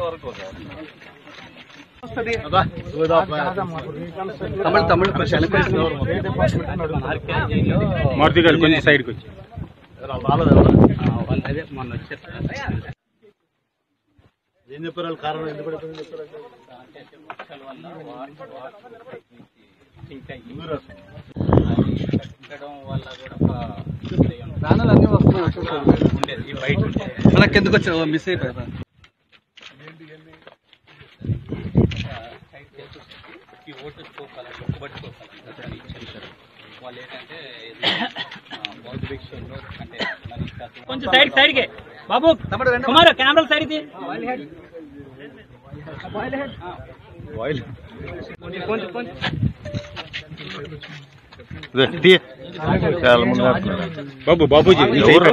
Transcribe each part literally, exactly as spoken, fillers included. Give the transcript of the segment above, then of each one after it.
తమిళ తమిళ మారుతి గారు కొంచెం సైడ్కి వచ్చి అదే మొన్న వచ్చారు. ఏం చెప్పారు కారణం ఎందుకు పడిపోయింది చెప్పారు? ప్రాణాలన్నీ వస్తున్నాయి బయట మనకి ఎందుకు వచ్చా మిస్ అయిపోయారు. ఓటు వాళ్ళు ఏంటంటే కొంచెం సైడ్ సైడ్కి బాబు కుమార్ కెమెరా సైడ్కి బాబు బాబూజీ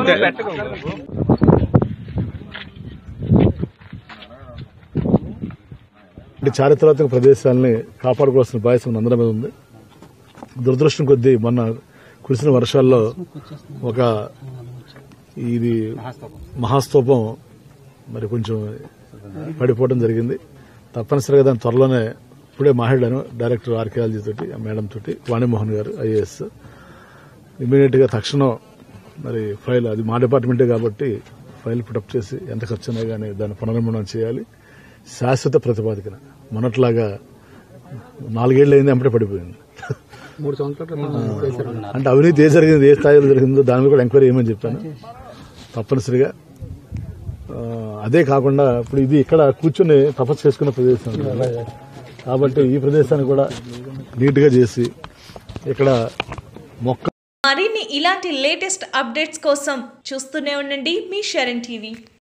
చారిత్రాత్మక ప్రదేశాలని కాపాడుకోవాల్సిన బాధ్యత అందరి మీద ఉంది. దురదృష్టం కొద్దీ మొన్న కురిసిన వర్షాల్లో ఒక ఇది మహాస్తూపం మరి కొంచెం పడిపోవడం జరిగింది. తప్పనిసరిగా దాని త్వరలోనే ఇప్పుడే మాట్లాడాను డైరెక్టర్ ఆర్కియాలజీ తోటి మేడం తోటి వాణిమోహన్ గారు ఐఏఎస్ ఇమీడియట్ గా తక్షణం మరి ఫైల్ అది మా డిపార్ట్మెంటే కాబట్టి ఫైల్ పుటప్ చేసి ఎంత ఖర్చు అయినా కానీ దాన్ని పునర్నిర్మాణం చేయాలి. శాశ్వత ప్రతిపాదికన మొన్నట్లాగా నాలుగేళ్లు అయింది ఎంపటి పడిపోయింది. మూడు సంవత్సరాలు అంటే అవినీతి ఏ జరిగింది ఏ స్థాయిలో జరిగిందో దాని మీద కూడా ఎంక్వైరీ చేయమని చెప్పాను తప్పనిసరిగా. అదే కాకుండా ఇప్పుడు ఇది ఇక్కడ కూర్చొని తపస్సు చేసుకున్న ప్రదేశం కాబట్టి ఈ ప్రదేశాన్ని కూడా నీట్ గా చేసి ఇక్కడ మొక్క మరిన్ని ఇలాంటి లేటెస్ట్ అప్డేట్స్ కోసం చూస్తూనే ఉండండి మీ షరణ్ టీవీ.